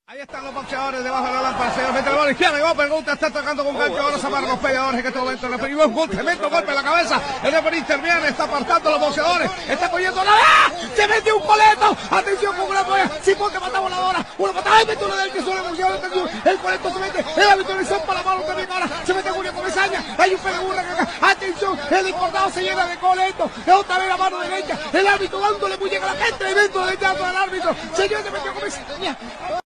Ahí están los boxeadores debajo de la lámpara, señor. Mete la bola izquierda y va, pregunta, está tocando con gancho. Ahora se amarran los peleadores que en este momento le pegó un tremendo golpe en la cabeza. El referee interviene, está apartando a los boxeadores, está cogiendo la... ¡Ah! ¡Se metió un coleto! Atención con una polla, Simón que mata voladora, una patada, ¡ay! Mete una del que suele boxeador, el coleto se mete, el árbitro le para la mano también ahora, se mete Julio Comesaña, hay un pelegurra que acá, atención, el importado se llena de coleto, otra vez la mano derecha, el árbitro dándole muñeca a la gente, tremendo de teatro al árbitro, señor, se metió Comesaña.